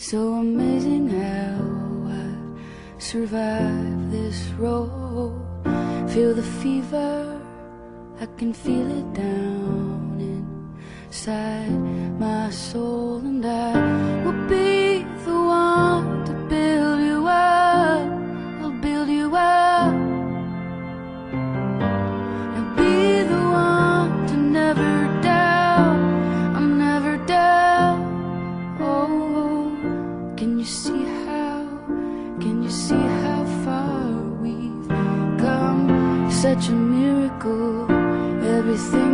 So amazing how I've survived this road. Feel the fever, I can feel it down inside my soul. And I will be the one to build you up. I'll build you up. I'll be the one to never doubt. I'll never doubt. Oh, can you see how? Can you see how far we've come? Such a miracle. Everything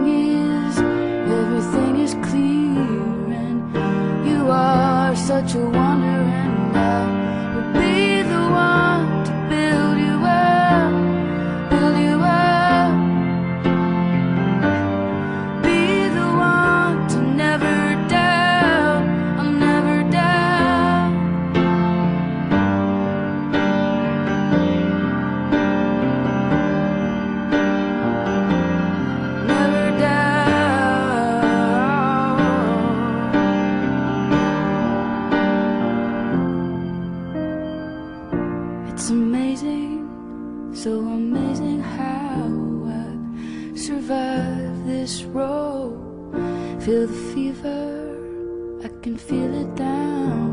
is clear, and you are such a wonder. And I will be the one to build you up, build you up. Be the one to never doubt. I'll never doubt. Never doubt. It's amazing, so amazing how I've survived this road. Feel the fever, I can feel it down